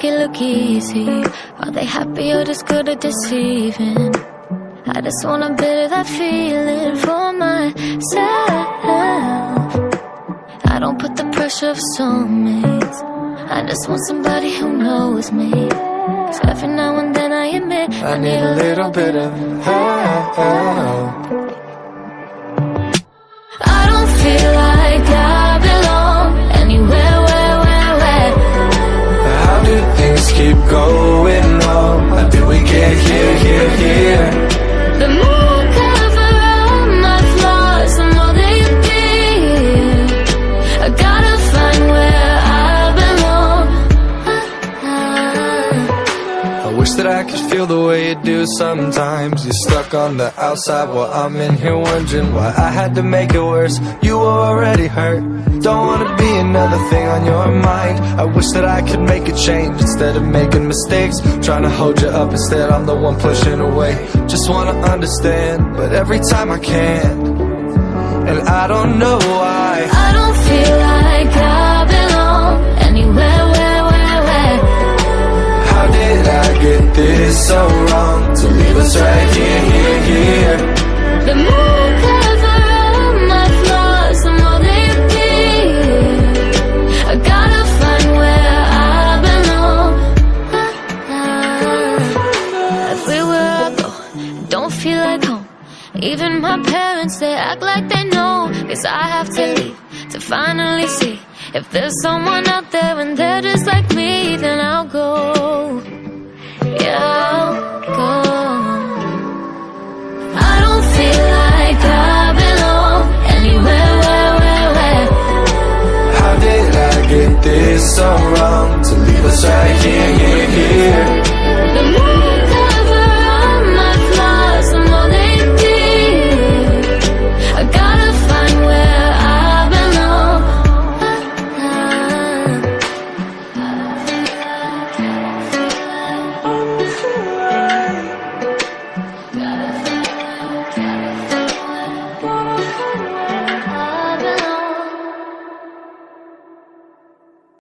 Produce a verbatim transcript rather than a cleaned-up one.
make it look easy? Are they happy or just good at deceiving? I just want a bit of that feeling for myself. I don't put the pressure of soulmates. I just want somebody who knows me. Cause every now and then I admit I, I need a little bit of help. I don't feel like I belong anywhere, where, where, where. How do things keep going wrong? How did we get here, here, here? The more I cover up my flaws, the more they appear. I gotta find where I belong. I wish that I could feel the way you do sometimes. You're stuck on the outside while I'm in here wondering why I had to make it worse. You were already hurt. Don't wanna be another thing on your mind. I wish that I could make a change instead of making mistakes. Trying to hold you up instead, I'm the one pushing away. Just wanna understand, but every time I can't. And I don't know why. I don't feel like I belong anywhere, where, where, where. How did I get this so wrong? To leave us right here, here, here. The more I cover up my flaws, the more they appear. I gotta find where I belong. Everywhere I go, I don't feel like home. Even my parents, they act like they know. Guess I have to leave to finally see if there's someone out there and they're just like me. Then I'll go, yeah, I'll go. I don't feel like I belong anywhere, where, where, where. How did I get this so wrong? To leave us right here, here, here.